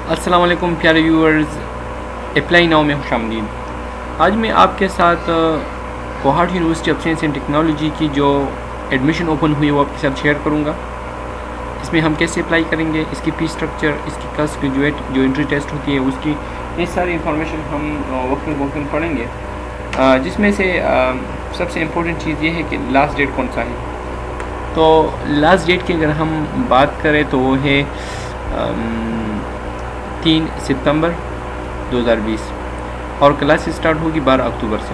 السلام علیکم پیارے ویورز، اپلائی ناؤ میں خوش آمدید۔ آج میں آپ کے ساتھ Kohat university of science and technology کی جو ایڈمیشن اوپن ہوئی وہ آپ کے ساتھ شیئر کروں گا۔ اس میں ہم کیسے اپلائی کریں گے، اس کی فیس اسٹرکچر، اس کی کلاس گریجویٹ جو انٹری ٹیسٹ ہوتی ہے اس کی، یہ ساری انفارمیشن ہم وقتاً پڑھیں گے، جس میں سے سب سے امپورٹنٹ چیز یہ ہے کہ لاسٹ ڈیٹ کون سا ہے۔ تو لاسٹ ڈیٹ کی اگر ہم بات کریں تو وہ ہے 3 ستمبر 2020 اور کلاس اسٹارٹ ہوگی 12 اکتوبر سے۔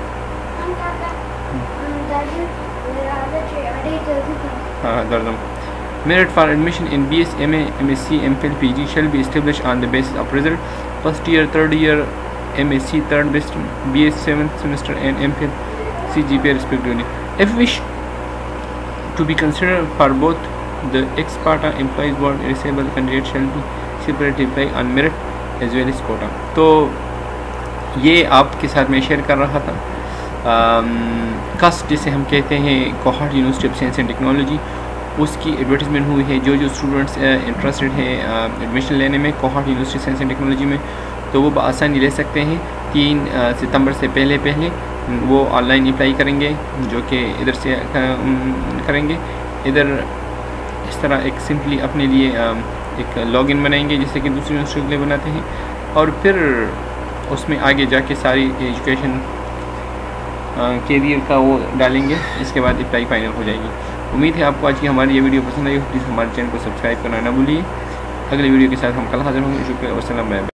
Merit for admission in BS, MA, MSc, MPhil, PG shall be established on the basis of result, first year, third year, MSc, third best, BS 7th semester and MPhil CGPA respectively. If wish to be considered for both the ex parte employees board disabled candidate shall be separately apply on merit as well as quota. تو یہ آپ کے ساتھ میں share کر رہا تھا cost جسے ہم کہتے ہیں Kohat university of science and technology, اس کی ایڈورٹیزمنٹ ہوئی ہے۔ جو اسٹوڈنٹس انٹرسٹڈ ہیں ایڈمیشن لینے میں Kohat university science and technology میں، تو وہ بآسانی لے سکتے ہیں۔ 3 ستمبر سے پہلے وہ آن لائن اپلائی کریں گے، جو کہ ادھر سے کریں گے۔ ادھر اس طرح ایک سمپلی اپنے لیے ایک لاگ ان بنائیں گے جیسے کہ دوسری یونیورسٹی کے لیے بناتے ہیں، اور پھر اس میں آگے جا کے ساری ایجوکیشن کیریئر کا وہ ڈالیں گے۔ اس کے بعد اپلائی فائنل ہو جائے گی۔ امید ہے آپ کو آج کی ہماری یہ ویڈیو پسند آئی ہو، پلیز ہمارے چینل کو سبسکرائب کرنا نہ بھولیے۔ اگلے ویڈیو کے ساتھ ہم کل حاضر ہوں گے۔ شکریہ، والسلام علیکم۔